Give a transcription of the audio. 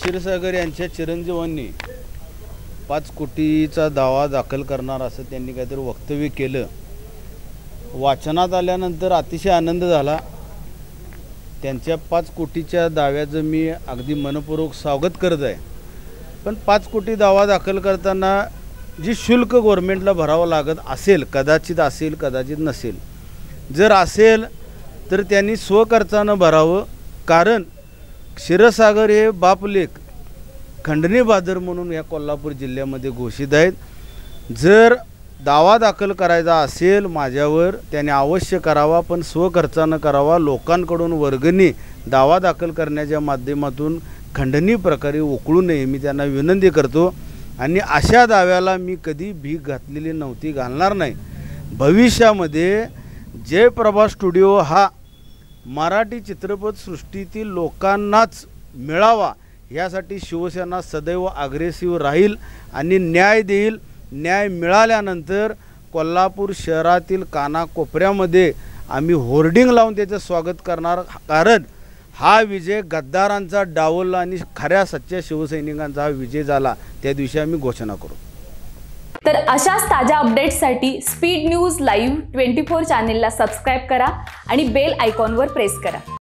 क्षीरसागर यांच्या चिरंजीवांनी 5 कोटीचा दावा दाखल करणार असं त्यांनी काहीतरी वक्तव्य केलं। वाचनात आल्यानंतर अतिशय आनंद झाला। त्यांच्या 5 कोटीच्या दाव्याचं मी अगदी मनपूर्वक स्वागत करत आहे। पण 5 कोटी दावा दाखल करताना जी शुल्क गव्हर्नमेंटला भरावं लागत असेल, कदाचित असेल कदाचित नसेल, जर असेल तर त्यांनी स्वखर्चानं भरावं। कारण क्षीरसागर हे बापलेख खंडणी बाजार म्हणून या कोल्हापूर जिल्ह्यामध्ये घोषित आहेत। जर दावा दाखल करायचा असेल माझ्यावर त्याने अवश्य करावा, पण स्वखर्चानं करावा। लोकांकडून वर्गणी दावा दाखल करण्याच्या माध्यमातून खंडणी प्रकारे उकळू नये मी त्यांना विनंती करतो। आणि अशा दाव्याला मी कधी भीक घातलेली नव्हती, घालणार नाही। भविष्यामध्ये जयप्रभा स्टुडिओ हा मराठी चित्रपटसृष्टीतील लोकांनाच मिळावा यासाठी शिवसेना सदैव अग्रेसिव्ह राहील आणि न्याय देईल। न्याय मिळाल्यानंतर कोल्हापूर शहरातील कानाकोपऱ्यामध्ये आम्ही होर्डिंग लावून त्याचं स्वागत करणार। कारण हा विजय गद्दारांचा डावलला आणि खऱ्या सच्च्या शिवसैनिकांचा हा विजय झाला, त्या दिवशी आम्ही घोषणा करू। तर अशाच ताज्या अपडेट्ससाठी स्पीड न्यूज लाईव्ह 24 चॅनेलला सबस्क्राईब करा आणि बेल आयकॉनवर प्रेस करा।